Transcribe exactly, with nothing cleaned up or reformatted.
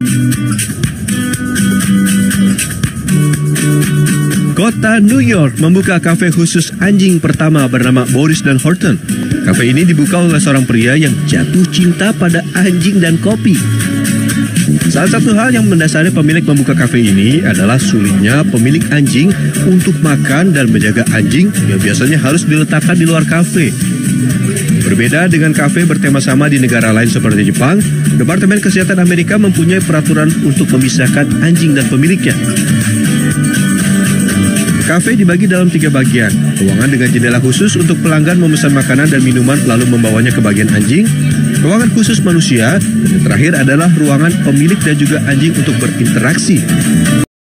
Kota New York membuka kafe khusus anjing pertama bernama Boris dan Horton. Kafe ini dibuka oleh seorang pria yang jatuh cinta pada anjing dan kopi. Salah satu hal yang mendasari pemilik membuka kafe ini adalah sulitnya pemilik anjing untuk makan dan menjaga anjing yang biasanya harus diletakkan di luar kafe. Berbeda dengan kafe bertema sama di negara lain seperti Jepang, Departemen Kesehatan Amerika mempunyai peraturan untuk memisahkan anjing dan pemiliknya. Kafe dibagi dalam tiga bagian, ruangan dengan jendela khusus untuk pelanggan memesan makanan dan minuman lalu membawanya ke bagian anjing, ruangan khusus manusia, dan yang terakhir adalah ruangan pemilik dan juga anjing untuk berinteraksi.